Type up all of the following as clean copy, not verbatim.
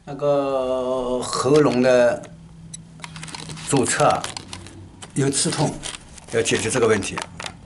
那个喉咙的左侧有刺痛，要解决这个问题。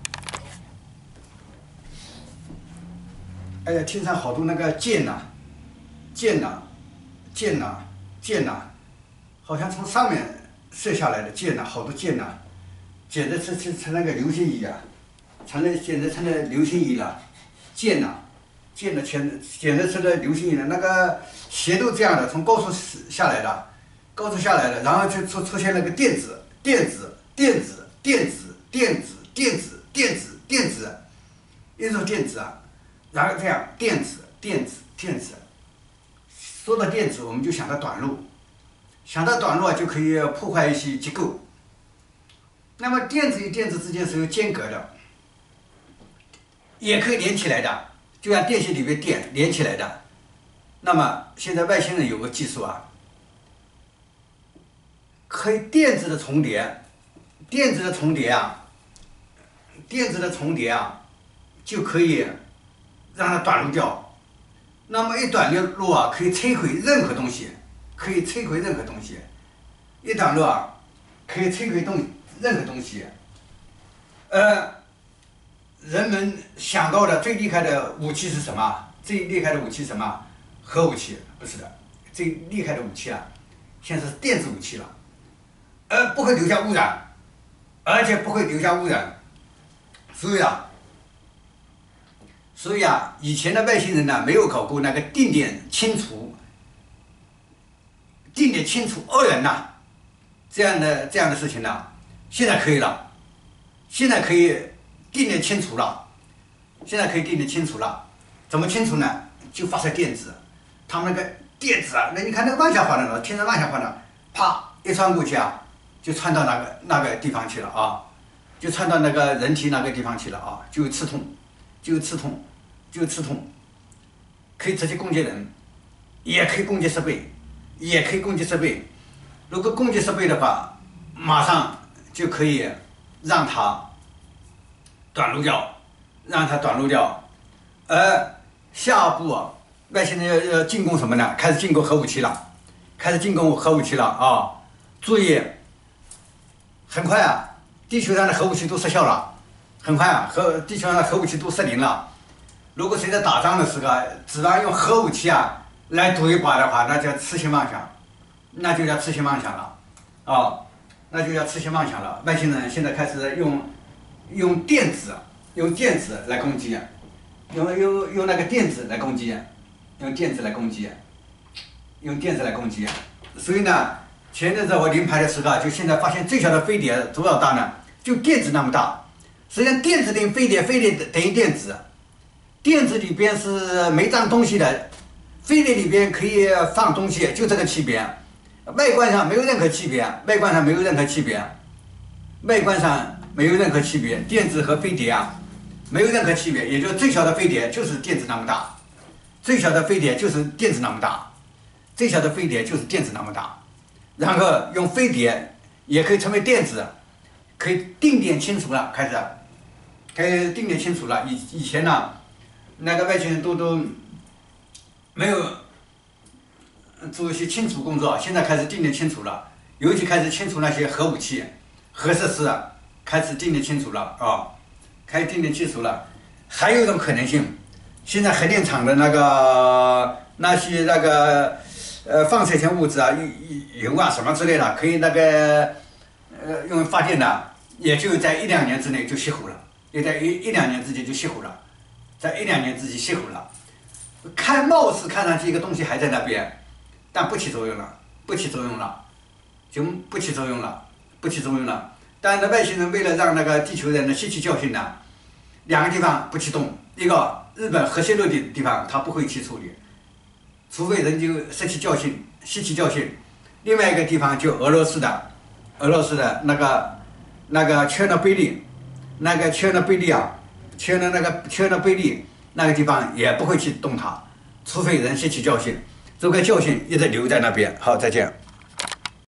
哎呀，天上好多那个箭呐，箭呐，箭呐，箭呐，好像从上面射下来的箭呐，好多箭呐，简直成那个流星雨啊，简直成了流星雨了，箭呐。建的简直成了流星雨了，那个鞋都这样的，从高处下来的，然后就出现了个电子，一种电子啊，然后这样电子，说到电子，我们就想到短路，啊，就可以破坏一些结构。那么电子与电子之间是有间隔的，也可以连起来的。就像电线里面电连起来的，那么现在外星人有个技术啊，可以电子的重叠啊，就可以让它短路掉。那么一短路啊，可以摧毁任何东西，一短路啊，可以摧毁任何东西。人们想到的最厉害的武器是什么？核武器？不是的，最厉害的武器啊，现在是电子武器了，不会留下污染，所以啊，以前的外星人呢，没有搞过那个定点清除恶人呐，这样的事情呢，现在可以了，定点清除了，怎么清除呢？就发射电子，他们那个电子啊，那你看那个万向环的，天上万向环的，啪一穿过去啊，就穿到那个地方去了啊，就穿到那个人体那个地方去了啊，就刺痛，可以直接攻击人，也可以攻击设备，如果攻击设备的话，马上就可以让它短路掉，而下一步啊，外星人要进攻什么呢？开始进攻核武器了啊！注意，很快啊，地球上的核武器都失效了，地球上的核武器都失灵了。如果谁在打仗的时候指望用核武器啊来赌一把的话，那叫痴心妄想了啊！外星人现在开始用电子来攻击，用那个电子来攻击，所以呢，前阵子我临排的时候，就现在发现最小的飞碟多少大呢？就电子那么大。实际上电子等于飞碟，飞碟等于电子，电子里边是没装东西的，飞碟里边可以放东西，就这个区别。外观上没有任何区别，电子和飞碟啊，没有任何区别，也就是最小的飞碟就是电子那么大，然后用飞碟也可以成为电子，可以定点清除了，以前呢，那个外星人都没有做一些清除工作，现在开始定点清除了，尤其开始清除那些核武器、核设施，开始定点清除了啊，还有一种可能性，现在核电厂的那些放射性物质啊、油啊什么之类的，可以用于发电的，也就在1-2年之内就熄火了，貌似看上去一个东西还在那边，但不起作用了。但是外星人为了让那个地球人的吸取教训呢，两个地方不启动，一个日本核泄漏的地方它不会去处理，除非人就吸取教训。另外一个地方就俄罗斯的那个切尔诺贝利那个地方也不会去动它，除非人吸取教训，这个教训一直留在那边。好，再见。